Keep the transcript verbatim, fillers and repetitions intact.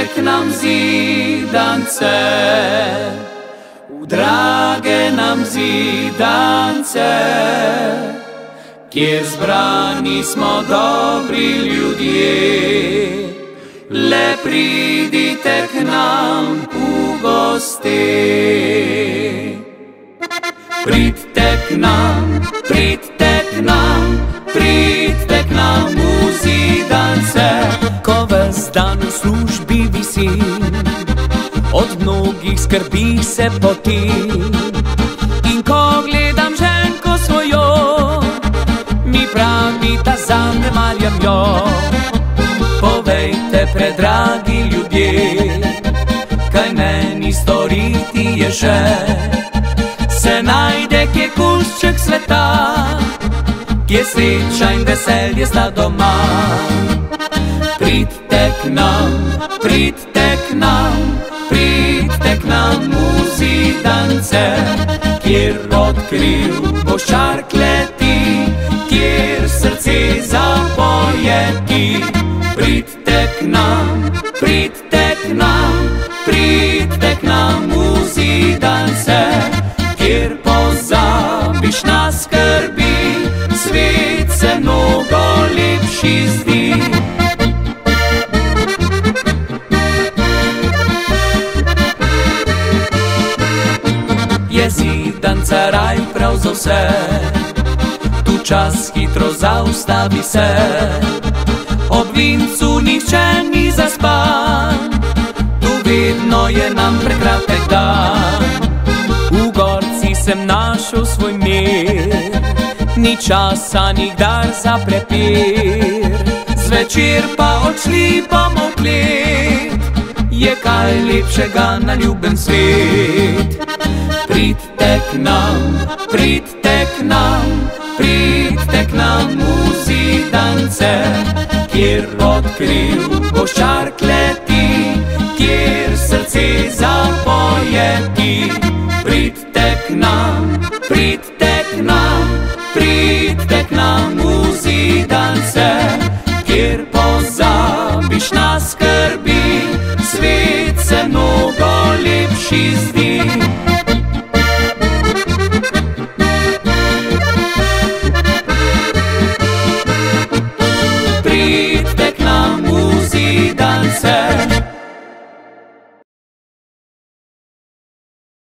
k nam zidance, v drage nam zidance, kjer zbrani smo dobri ljudje. Le pridite k nam v goste. Pridite k nam, pridite k nam, pridite k nam v zidance. Ko ves dan v službi visim, od mnogih skrbi se potim, in ko gledam ženko svojo, mi pravi, da zanemarjam jo. Povejte, predragi ljudje, kaj meni storiti je še? Se najde kje kušček sveta, kje sreča in veselje sta doma. Pridite k nam, pridite k nam, pridite k nam v zidance, kjer odkril boš čar kleti, kjer srce zapoje ti. Pridite k nam, pridite k nam, pridite k nam v zidance, kjer pozabiš na skrbi, svet se mnogo lepši zdi. Je zidanca raj prav za vse, tu čas hitro zaustavi se. Ob vincu nihče ni zaspan, tu vedno je nam prekratek dan. V gorci sem našel svoj mir, ni časa nikdar za prepir. Zvečer pa odšli bomo v klet, je kaj lepšega na ljubem svet. Pridite k nam, pridite k nam, pridite k nam v zidance, kjer odkril boš čar kleti, kjer srce zapoje ti. Pridite k nam, pridite k nam, pridite k nam v zidance, kjer pozabiš na skrbi, svet se mnogo lepši zdi.